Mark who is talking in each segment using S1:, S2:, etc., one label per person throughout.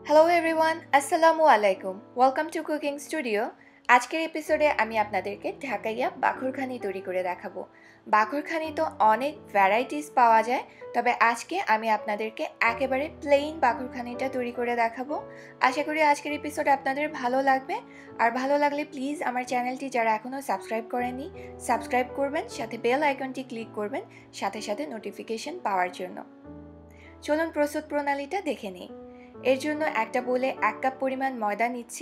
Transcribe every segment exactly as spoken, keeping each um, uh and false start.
S1: Hello everyone, আসসালামু আলাইকুম। Welcome to cooking studio. আজকের এপিসোডে আমি আপনাদেরকে ঢাকাইয়া বাখরখানি তৈরি করে দেখাবো। বাখরখানি তো অনেক ভ্যারাইটিস পাওয়া যায়, তবে আজকে আমি আপনাদেরকে একেবারে প্লেন বাখরখানিটা তৈরি করে দেখাবো। আশা করি আজকের এপিসোড আপনাদের ভালো লাগবে। আর ভালো লাগলে প্লিজ আমার চ্যানেলটি যারা এখনও সাবস্ক্রাইব করেননি সাবস্ক্রাইব করবেন, সাথে বেল আইকনটি ক্লিক করবেন সাথে সাথে নোটিফিকেশন পাওয়ার জন্য। চলুন প্রস্তুত প্রণালীটা দেখে নিই। এর জন্য একটা বোলে এক কাপ পরিমাণ ময়দা নিচ্ছি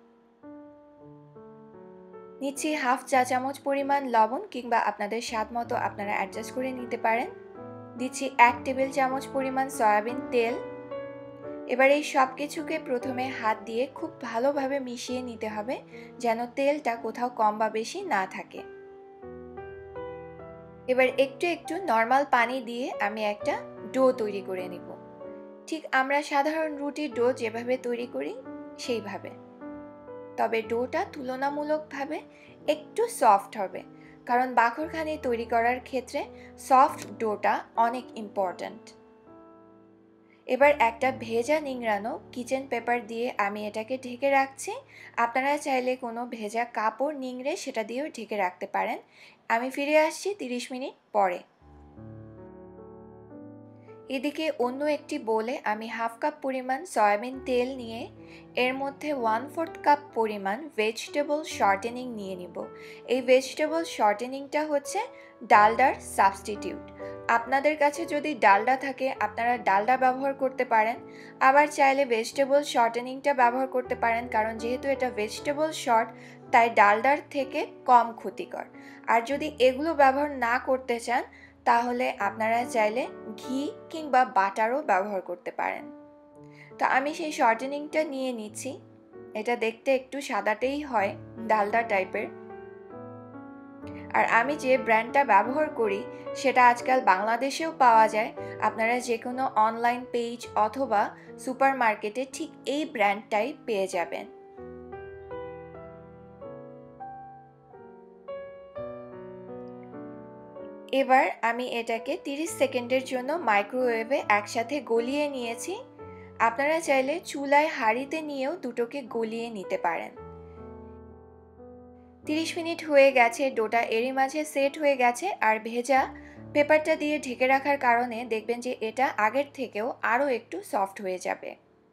S1: নিচ্ছি হাফ চা চামচ পরিমাণ লবণ, কিংবা আপনাদের স্বাদ মতো আপনারা অ্যাডজাস্ট করে নিতে পারেন। দিচ্ছি এক টেবিল চামচ পরিমাণ সয়াবিন তেল। এবার এই সব কিছুকে প্রথমে হাত দিয়ে খুব ভালোভাবে মিশিয়ে নিতে হবে, যেন তেলটা কোথাও কম বা বেশি না থাকে। এবার একটু একটু নর্মাল পানি দিয়ে আমি একটা ডো তৈরি করে নিব, ঠিক আমরা সাধারণ রুটির ডো যেভাবে তৈরি করি সেইভাবে। তবে ডোটা তুলনামূলকভাবে একটু সফট হবে, কারণ বাখরখানি তৈরি করার ক্ষেত্রে সফট ডোটা অনেক ইম্পর্ট্যান্ট। এবার একটা ভেজা নিংড়ানো কিচেন পেপার দিয়ে আমি এটাকে ঢেকে রাখছি। আপনারা চাইলে কোনো ভেজা কাপড় নিংড়ে সেটা দিয়েও ঢেকে রাখতে পারেন। আমি ফিরে আসছি তিরিশ মিনিট পরে। এদিকে অন্য একটি বোলে আমি হাফ কাপ পরিমাণ সয়াবিন তেল নিয়ে এর মধ্যে ওয়ান ফোর্থ কাপ পরিমাণ ভেজিটেবল শর্টেনিং নিয়ে নিব। এই ভেজিটেবল শর্টেনিংটা হচ্ছে ডালডার সাবস্টিটিউট। আপনাদের কাছে যদি ডালডা থাকে আপনারা ডালডা ব্যবহার করতে পারেন, আবার চাইলে ভেজিটেবল শর্টেনিংটা ব্যবহার করতে পারেন, কারণ যেহেতু এটা ভেজিটেবল শর্ট তাই ডালডার থেকে কম ক্ষতিকর। আর যদি এগুলো ব্যবহার না করতে চান তাহলে আপনারা চাইলে ঘি কিংবা বাটারও ব্যবহার করতে পারেন। তো আমি সেই শর্টেনিংটা নিয়ে নিচ্ছি। এটা দেখতে একটু সাদাটেই হয়, ডালডা টাইপের। আর আমি যে ব্র্যান্ডটা ব্যবহার করি সেটা আজকাল বাংলাদেশেও পাওয়া যায়। আপনারা যে কোনো অনলাইন পেজ অথবা সুপার মার্কেটে ঠিক এই ব্র্যান্ডটাই পেয়ে যাবেন। এবার আমি এটাকে তিরিশ সেকেন্ডের জন্য মাইক্রোওয়েভে একসাথে গলিয়ে নিয়েছি। আপনারা চাইলে চুলায় হাঁড়িতে নিয়েও দুটোকে গলিয়ে নিতে পারেন। তিরিশ মিনিট হয়ে গেছে, ডোটা এরই মাঝে সেট হয়ে গেছে। আর ভেজা পেপারটা দিয়ে ঢেকে রাখার কারণে দেখবেন যে এটা আগের থেকেও আরও একটু সফট হয়ে যাবে।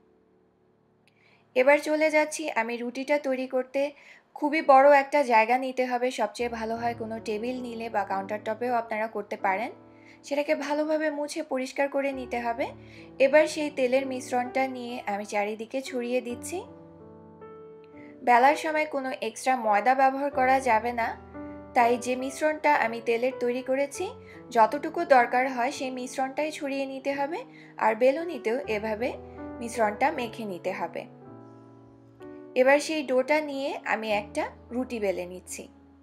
S1: এবার চলে যাচ্ছি আমি রুটিটা তৈরি করতে। খুবই বড় একটা জায়গা নিতে হবে, সবচেয়ে ভালো হয় কোনো টেবিল নিলে বা কাউন্টার টপেও আপনারা করতে পারেন। সেটাকে ভালোভাবে মুছে পরিষ্কার করে নিতে হবে। এবার সেই তেলের মিশ্রণটা নিয়ে আমি চারিদিকে ছড়িয়ে দিচ্ছি। বেলার সময় কোনো এক্সট্রা ময়দা ব্যবহার করা যাবে না, তাই যে মিশ্রণটা আমি তেলের তৈরি করেছি যতটুকু দরকার হয় সেই মিশ্রণটাই ছড়িয়ে নিতে হবে। আর বেলুনিতেও এভাবে মিশ্রণটা মেখে নিতে হবে। এবার সেই ডোটা নিয়ে আমি একটা রুটি বেলে নিচ্ছি।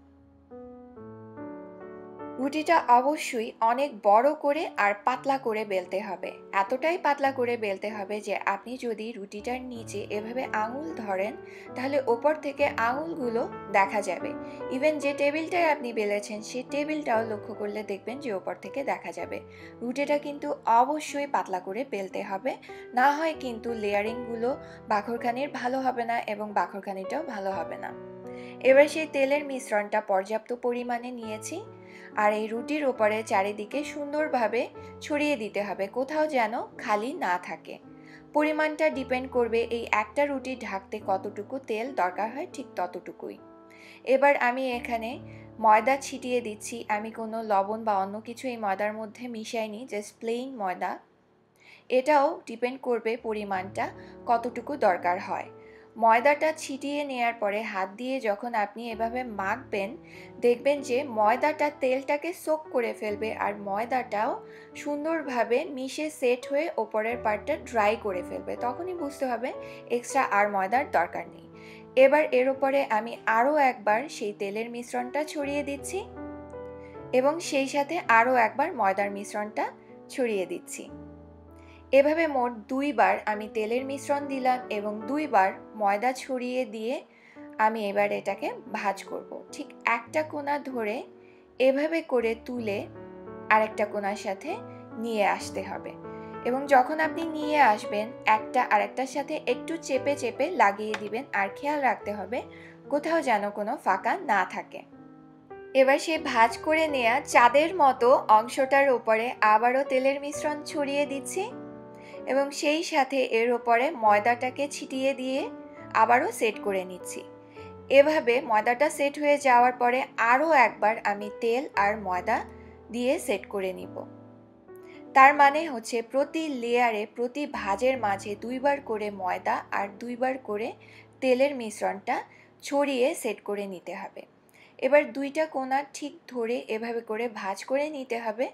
S1: রুটিটা অবশ্যই অনেক বড় করে আর পাতলা করে বেলতে হবে। এতটাই পাতলা করে বেলতে হবে যে আপনি যদি রুটিটার নিচে এভাবে আঙুল ধরেন তাহলে ওপর থেকে আঙুলগুলো দেখা যাবে। ইভেন যে টেবিলটায় আপনি বেলেছেন সেই টেবিলটাও লক্ষ্য করলে দেখবেন যে ওপর থেকে দেখা যাবে। রুটিটা কিন্তু অবশ্যই পাতলা করে বেলতে হবে, না হয় কিন্তু লেয়ারিংগুলো বাখরখানির ভালো হবে না এবং বাখরখানিটাও ভালো হবে না। এবার সেই তেলের মিশ্রণটা পর্যাপ্ত পরিমাণে নিয়েছি, আর এই রুটির ওপরে চারিদিকে সুন্দরভাবে ছড়িয়ে দিতে হবে, কোথাও যেন খালি না থাকে। পরিমাণটা ডিপেন্ড করবে এই একটা রুটি ঢাকতে কতটুকু তেল দরকার হয়, ঠিক ততটুকুই। এবার আমি এখানে ময়দা ছিটিয়ে দিচ্ছি। আমি কোনো লবণ বা অন্য কিছু এই ময়দার মধ্যে মিশাইনি, জাস্ট প্লেন ময়দা। এটাও ডিপেন্ড করবে পরিমাণটা কতটুকু দরকার হয়। ময়দাটা ছিটিয়ে নেওয়ার পরে হাত দিয়ে যখন আপনি এভাবে মাখবেন দেখবেন যে ময়দাটা তেলটাকে সোক করে ফেলবে, আর ময়দাটাও সুন্দরভাবে মিশে সেট হয়ে ওপরের পার্টটা ড্রাই করে ফেলবে। তখনই বুঝতে হবে এক্সট্রা আর ময়দার দরকার নেই। এবার এর উপরে আমি আরও একবার সেই তেলের মিশ্রণটা ছড়িয়ে দিচ্ছি এবং সেই সাথে আরও একবার ময়দার মিশ্রণটা ছড়িয়ে দিচ্ছি। এভাবে মোট দুইবার আমি তেলের মিশ্রণ দিলাম এবং দুইবার ময়দা ছড়িয়ে দিয়ে আমি এবার এটাকে ভাঁজ করব। ঠিক একটা কোণা ধরে এভাবে করে তুলে আরেকটা কোণার সাথে নিয়ে আসতে হবে। এবং যখন আপনি নিয়ে আসবেন একটা আরেকটার সাথে একটু চেপে চেপে লাগিয়ে দিবেন, আর খেয়াল রাখতে হবে কোথাও যেন কোনো ফাঁকা না থাকে। এবার সেই ভাঁজ করে নেওয়া চাঁদের মতো অংশটার উপরে আবারও তেলের মিশ্রণ ছড়িয়ে দিচ্ছি এবং সেই সাথে এর উপরে ময়দাটাকে ছিটিয়ে দিয়ে আবারও সেট করে নিচ্ছি। এভাবে ময়দাটা সেট হয়ে যাওয়ার পরে আরও একবার আমি তেল আর ময়দা দিয়ে সেট করে নিব। তার মানে হচ্ছে প্রতি লেয়ারে প্রতি ভাঁজের মাঝে দুইবার করে ময়দা আর দুইবার করে তেলের মিশ্রণটা ছড়িয়ে সেট করে নিতে হবে। এবার দুইটা কোণা ঠিক ধরে এভাবে করে ভাঁজ করে নিতে হবে।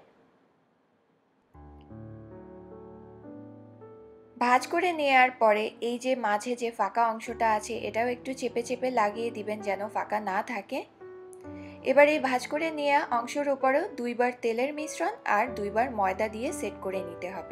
S1: ভাঁজ করে নেওয়ার পরে এই যে মাঝে যে ফাঁকা অংশটা আছে এটাও একটু চেপে চেপে লাগিয়ে দিবেন যেন ফাঁকা না থাকে। এবার এই ভাঁজ করে নেওয়া অংশের উপরেও দুইবার তেলের মিশ্রণ আর দুইবার ময়দা দিয়ে সেট করে নিতে হবে।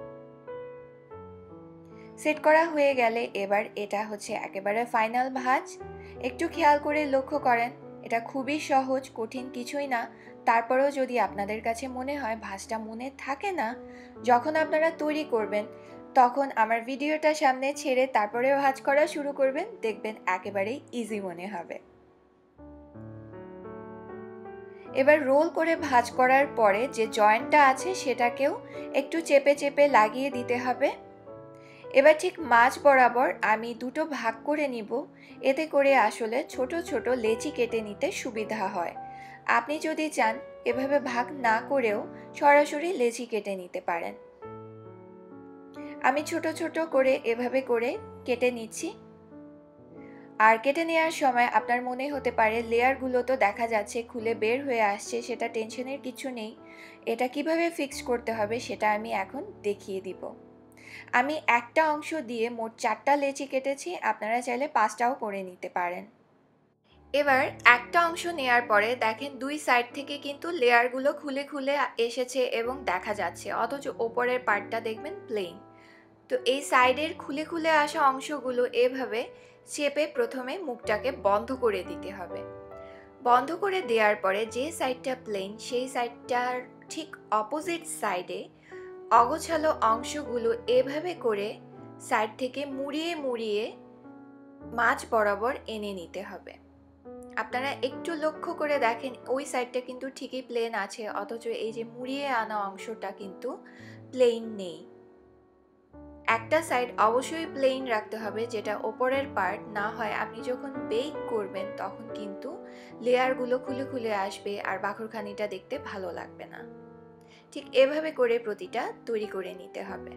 S1: সেট করা হয়ে গেলে এবার এটা হচ্ছে একেবারে ফাইনাল ভাঁজ। একটু খেয়াল করে লক্ষ্য করেন, এটা খুবই সহজ, কঠিন কিছুই না। তারপরেও যদি আপনাদের কাছে মনে হয় ভাঁজটা মনে থাকে না, যখন আপনারা তৈরি করবেন তখন আমার ভিডিওটা সামনে ছেড়ে তারপরে ভাঁজ করা শুরু করবেন, দেখবেন একেবারেই ইজি মনে হবে। এবার রোল করে ভাঁজ করার পরে যে জয়েন্টটা আছে সেটাকেও একটু চেপে চেপে লাগিয়ে দিতে হবে। এবার ঠিক মাঝ বরাবর আমি দুটো ভাগ করে নিব, এতে করে আসলে ছোট ছোট লেচি কেটে নিতে সুবিধা হয়। আপনি যদি চান এভাবে ভাগ না করেও সরাসরি লেচি কেটে নিতে পারেন। আমি ছোট ছোট করে এভাবে করে কেটে নিচ্ছি। আর কেটে নেওয়ার সময় আপনার মনে হতে পারে লেয়ারগুলো তো দেখা যাচ্ছে খুলে বের হয়ে আসছে, সেটা টেনশনের কিছু নেই। এটা কিভাবে ফিক্স করতে হবে সেটা আমি এখন দেখিয়ে দিব। আমি একটা অংশ দিয়ে মোট চারটা লেচি কেটেছি, আপনারা চাইলে পাঁচটাও করে নিতে পারেন। এবার একটা অংশ নেয়ার পরে দেখেন দুই সাইড থেকে কিন্তু লেয়ারগুলো খুলে খুলে এসেছে এবং দেখা যাচ্ছে, অথচ ওপরের পার্টটা দেখবেন প্লেন। তো এই সাইডের খুলে খুলে আসা অংশগুলো এভাবে চেপে প্রথমে মুখটাকে বন্ধ করে দিতে হবে। বন্ধ করে দেওয়ার পরে যে সাইডটা প্লেন সেই সাইডটার ঠিক অপোজিট সাইডে অগোছালো অংশগুলো এভাবে করে সাইড থেকে মুড়িয়ে মুড়িয়ে মাঝ বরাবর এনে নিতে হবে। আপনারা একটু লক্ষ্য করে দেখেন ওই সাইডটা কিন্তু ঠিকই প্লেন আছে, অথচ এই যে মুড়িয়ে আনা অংশটা কিন্তু প্লেন নেই। একটা সাইড অবশ্যই প্লেন রাখতে হবে, যেটা ওপরের পার্ট, না হয় আপনি যখন বেক করবেন তখন কিন্তু লেয়ারগুলো খুলে খুলে আসবে আর বাকরখানিটা দেখতে ভালো লাগবে না। ঠিক এভাবে করে প্রতিটা তৈরি করে নিতে হবে।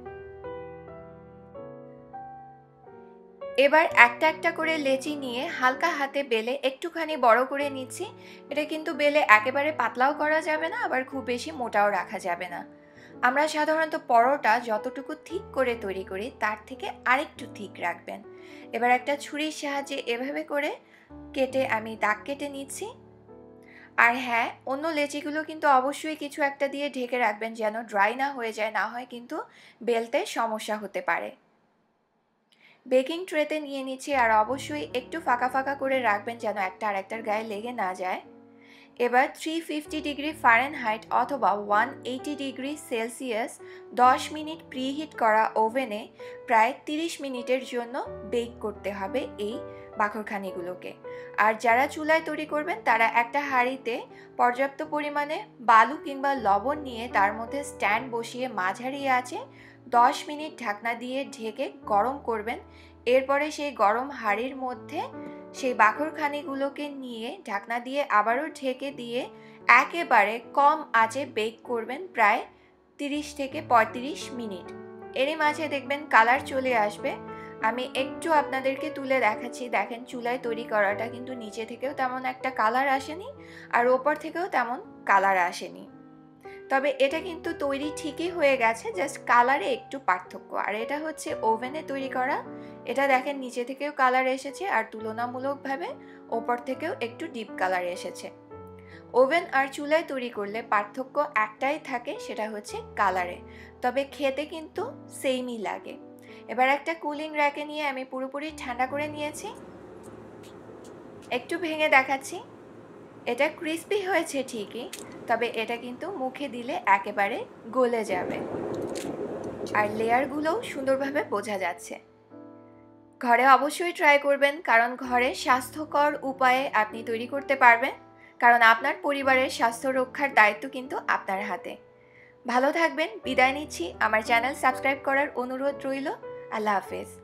S1: এবার একটা একটা করে লেচি নিয়ে হালকা হাতে বেলে একটুখানি বড় করে নিচ্ছি। এটা কিন্তু বেলে একেবারে পাতলাও করা যাবে না, আবার খুব বেশি মোটাও রাখা যাবে না। আমরা সাধারণত পরোটা যতটুকু ঠিক করে তৈরি করি তার থেকে আরেকটু ঠিক রাখবেন। এবার একটা ছুরির সাহায্যে এভাবে করে কেটে আমি দাগ কেটে নিচ্ছি। আর হ্যাঁ, অন্য লেচিগুলো কিন্তু অবশ্যই কিছু একটা দিয়ে ঢেকে রাখবেন যেন ড্রাই না হয়ে যায়, না হয় কিন্তু বেলতে সমস্যা হতে পারে। বেকিং ট্রেতে নিয়ে নিচ্ছি আর অবশ্যই একটু ফাঁকা ফাঁকা করে রাখবেন যেন একটা আর একটার গায়ে লেগে না যায়। এবার থ্রি ফিফটি ডিগ্রি ফারেনহাইট অথবা ওয়ান এইটি ডিগ্রি সেলসিয়াস দশ মিনিট প্রিহিট করা ওভেনে প্রায় তিরিশ মিনিটের জন্য বেক করতে হবে এই বাকরখানিগুলোকে। আর যারা চুলায় তৈরি করবেন তারা একটা হাঁড়িতে পর্যাপ্ত পরিমাণে বালু কিংবা লবণ নিয়ে তার মধ্যে স্ট্যান্ড বসিয়ে মাঝারি আঁচে দশ মিনিট ঢাকনা দিয়ে ঢেকে গরম করবেন। এরপরে সেই গরম হাঁড়ির মধ্যে সেই বাকরখানিগুলোকে নিয়ে ঢাকনা দিয়ে আবারও ঢেকে দিয়ে একেবারে কম আঁচে বেক করবেন প্রায় তিরিশ থেকে পঁয়ত্রিশ মিনিট। এরই মাঝে দেখবেন কালার চলে আসবে। আমি একটু আপনাদেরকে তুলে দেখাচ্ছি, দেখেন চুলায় তৈরি করাটা কিন্তু নিচে থেকেও তেমন একটা কালার আসেনি আর ওপর থেকেও তেমন কালার আসেনি। তবে এটা কিন্তু তৈরি ঠিকই হয়ে গেছে, জাস্ট কালারে একটু পার্থক্য। আর এটা হচ্ছে ওভেনে তৈরি করা, এটা দেখেন নিচে থেকেও কালার এসেছে আর তুলনামূলকভাবে ওপর থেকেও একটু ডিপ কালার এসেছে। ওভেন আর চুলায় তৈরি করলে পার্থক্য একটাই থাকে, সেটা হচ্ছে কালারে, তবে খেতে কিন্তু সেমই লাগে। এবার একটা কুলিং র্যাকে নিয়ে আমি পুরোপুরি ঠান্ডা করে নিয়েছি। একটু ভেঙে দেখাচ্ছি। এটা ক্রিস্পি হয়েছে ঠিকই, তবে এটা কিন্তু মুখে দিলে একেবারে গলে যাবে। আর লেয়ারগুলোও সুন্দরভাবে বোঝা যাচ্ছে। ঘরে অবশ্যই ট্রাই করবেন, কারণ ঘরে স্বাস্থ্যকর উপায়ে আপনি তৈরি করতে পারবেন, কারণ আপনার পরিবারের স্বাস্থ্য রক্ষার দায়িত্ব কিন্তু আপনার হাতে। ভালো থাকবেন, বিদায় নিচ্ছি। আমার চ্যানেল সাবস্ক্রাইব করার অনুরোধ রইল। আল্লাহ হাফেজ।